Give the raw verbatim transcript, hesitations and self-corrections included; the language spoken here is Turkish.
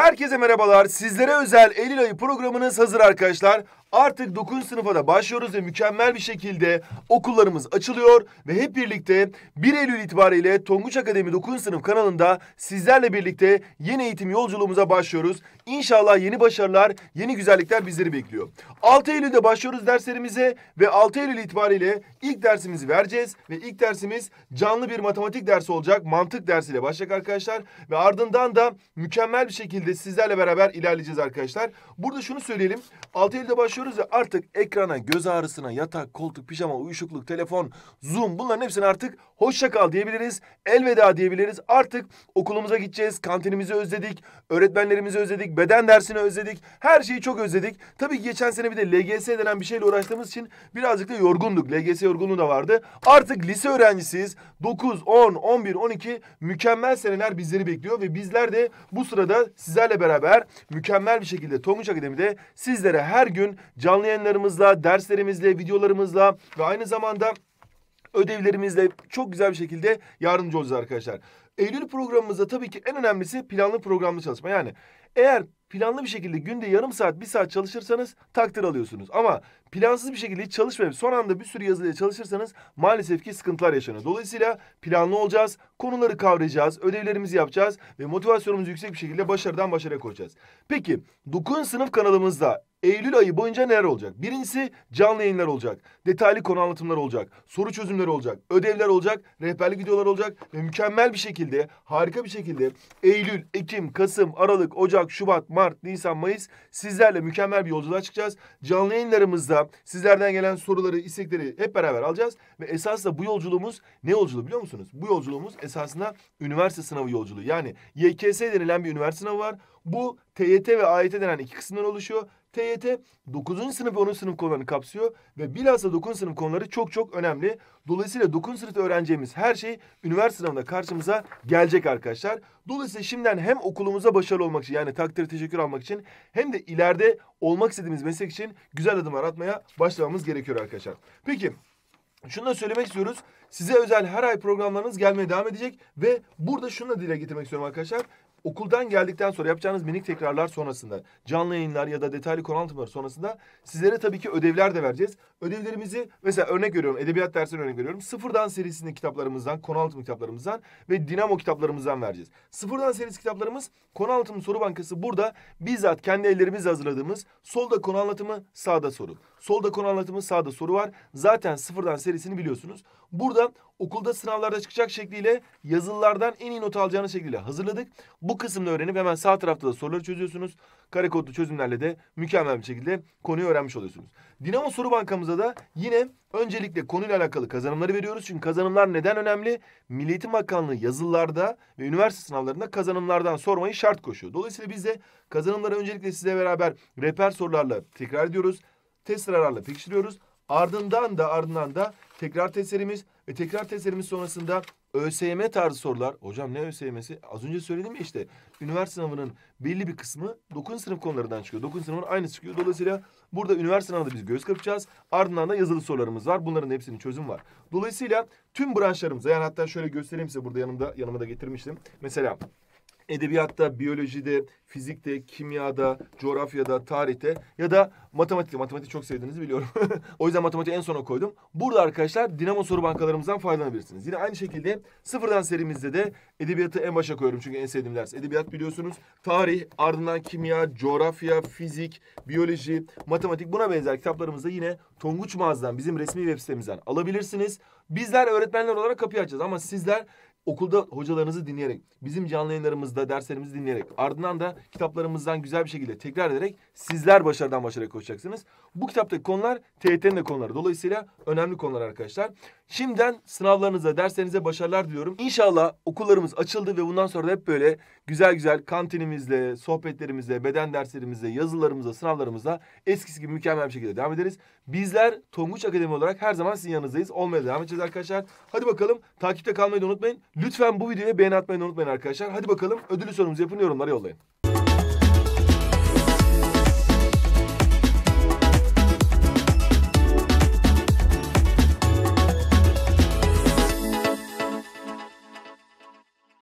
Herkese merhabalar. Sizlere özel Eylül ayı programınız hazır arkadaşlar. Artık dokuzuncu sınıfa da başlıyoruz ve mükemmel bir şekilde okullarımız açılıyor. Ve hep birlikte bir Eylül itibariyle Tonguç Akademi dokuzuncu sınıf kanalında sizlerle birlikte yeni eğitim yolculuğumuza başlıyoruz. İnşallah yeni başarılar, yeni güzellikler bizleri bekliyor. altı Eylül'de başlıyoruz derslerimize ve altı Eylül itibariyle ilk dersimizi vereceğiz. Ve ilk dersimiz canlı bir matematik dersi olacak. Mantık dersiyle başlayacak arkadaşlar. Ve ardından da mükemmel bir şekilde sizlerle beraber ilerleyeceğiz arkadaşlar. Burada şunu söyleyelim. altı Eylül'de başlıyoruz ve artık ekrana, göz ağrısına, yatak, koltuk, pijama, uyuşukluk, telefon, Zoom bunların hepsine artık hoşça kal diyebiliriz. Elveda diyebiliriz. Artık okulumuza gideceğiz. Kantinimizi özledik. Öğretmenlerimizi özledik. Beden dersini özledik. Her şeyi çok özledik. Tabii ki geçen sene bir de L G S denen bir şeyle uğraştığımız için birazcık da yorgunduk. L G S yorgunluğu da vardı. Artık lise öğrencisiyiz. dokuz, on, on bir, on iki mükemmel seneler bizleri bekliyor ve bizler de bu sırada sizlerle beraber mükemmel bir şekilde Tonguç Akademi'de sizlere her gün canlı yayınlarımızla, derslerimizle, videolarımızla ve aynı zamanda ödevlerimizle çok güzel bir şekilde yardımcı olacağız arkadaşlar. Eylül programımızda tabii ki en önemlisi planlı programlı çalışma. Yani eğer planlı bir şekilde günde yarım saat, bir saat çalışırsanız takdir alıyorsunuz. Ama plansız bir şekilde hiç çalışmayıp son anda bir sürü yazıyla çalışırsanız maalesef ki sıkıntılar yaşanır. Dolayısıyla planlı olacağız, konuları kavrayacağız, ödevlerimizi yapacağız ve motivasyonumuzu yüksek bir şekilde başarıdan başarıya koyacağız. Peki dokuzuncu sınıf kanalımızda Eylül ayı boyunca neler olacak? Birincisi canlı yayınlar olacak, detaylı konu anlatımları olacak, soru çözümleri olacak, ödevler olacak, rehberlik videoları olacak ve mükemmel bir şekilde, harika bir şekilde Eylül, Ekim, Kasım, Aralık, Ocak, Şubat, Mart, Nisan, Mayıs sizlerle mükemmel bir yolculuğa çıkacağız. Canlı yayınlarımızda sizlerden gelen soruları, istekleri hep beraber alacağız ve esasında bu yolculuğumuz ne yolculuğu biliyor musunuz? Bu yolculuğumuz esasında üniversite sınavı yolculuğu. Yani Y K S denilen bir üniversite sınavı var. Bu T Y T ve A Y T denen iki kısımdan oluşuyor. T Y T dokuzuncu sınıf ve onuncu sınıf konularını kapsıyor ve bilhassa dokuzuncu sınıf konuları çok çok önemli. Dolayısıyla dokuzuncu sınıfta öğreneceğimiz her şey üniversite sınavında karşımıza gelecek arkadaşlar. Dolayısıyla şimdiden hem okulumuza başarılı olmak için yani takdir teşekkür almak için hem de ileride olmak istediğimiz meslek için güzel adımlar atmaya başlamamız gerekiyor arkadaşlar. Peki şunu da söylemek istiyoruz. Size özel her ay programlarınız gelmeye devam edecek ve burada şunu da dile getirmek istiyorum arkadaşlar. Okuldan geldikten sonra yapacağınız minik tekrarlar sonrasında, canlı yayınlar ya da detaylı konu anlatımları sonrasında sizlere tabii ki ödevler de vereceğiz. Ödevlerimizi mesela örnek veriyorum, edebiyat dersine örnek veriyorum. Sıfırdan serisinde kitaplarımızdan, konu anlatımı kitaplarımızdan ve Dinamo kitaplarımızdan vereceğiz. Sıfırdan serisi kitaplarımız, konu anlatımı soru bankası burada bizzat kendi ellerimizle hazırladığımız solda konu anlatımı, sağda soru. Solda konu anlatımı, sağda soru var. Zaten sıfırdan serisini biliyorsunuz. Burada okulda sınavlarda çıkacak şekliyle yazılılardan en iyi not alacağınız şekliyle hazırladık. Bu kısımda öğrenip hemen sağ tarafta da soruları çözüyorsunuz. Kare kodlu çözümlerle de mükemmel bir şekilde konuyu öğrenmiş oluyorsunuz. Dinamo soru bankamıza da yine öncelikle konuyla alakalı kazanımları veriyoruz. Çünkü kazanımlar neden önemli? Milli Eğitim Bakanlığı yazılılarda ve üniversite sınavlarında kazanımlardan sormayı şart koşuyor. Dolayısıyla biz de kazanımları öncelikle size beraber rehber sorularla tekrar ediyoruz. Test sırarlarla pekiştiriyoruz. Ardından da ardından da tekrar testlerimiz ve tekrar testlerimiz sonrasında Ö S Y M tarzı sorular. Hocam ne Ö S Y M'si? Az önce söyledim ya işte. Üniversite sınavının belli bir kısmı dokuzuncu sınıf konularından çıkıyor. dokuzuncu sınıfın aynısı çıkıyor. Dolayısıyla burada üniversite sınavında biz göz kırpacağız. Ardından da yazılı sorularımız var. Bunların hepsinin çözümü var. Dolayısıyla tüm branşlarımıza yani hatta şöyle göstereyim size burada yanımda yanıma da getirmiştim. Mesela edebiyatta, biyolojide, fizikte, kimyada, coğrafyada, tarihte ya da matematikte. Matematik çok sevdiğinizi biliyorum. O yüzden matematiği en sona koydum. Burada arkadaşlar Dinamo soru bankalarımızdan faydalanabilirsiniz. Yine aynı şekilde sıfırdan serimizde de edebiyatı en başa koyuyorum. Çünkü en sevdiğim ders. Edebiyat biliyorsunuz. Tarih, ardından kimya, coğrafya, fizik, biyoloji, matematik buna benzer kitaplarımızda yine Tonguç Mağaza'dan bizim resmi web sitemizden alabilirsiniz. Bizler öğretmenler olarak kapıyı açacağız ama sizler okulda hocalarınızı dinleyerek, bizim canlı yayınlarımızda derslerimizi dinleyerek, ardından da kitaplarımızdan güzel bir şekilde tekrar ederek sizler başarıdan başarıya koşacaksınız. Bu kitaptaki konular T Y T'nin de konuları. Dolayısıyla önemli konular arkadaşlar. Şimdiden sınavlarınıza, derslerinize başarılar diliyorum. İnşallah okullarımız açıldı ve bundan sonra da hep böyle güzel güzel kantinimizle, sohbetlerimizle, beden derslerimizle, yazılarımızla, sınavlarımızla eskisi gibi mükemmel bir şekilde devam ederiz. Bizler Tonguç Akademi olarak her zaman sizin yanınızdayız. Olmaya devam edeceğiz arkadaşlar. Hadi bakalım takipte kalmayı da unutmayın. Lütfen bu videoya beğeni atmayı da unutmayın arkadaşlar. Hadi bakalım ödülü sorumuzu yapın, yorumlara yollayın.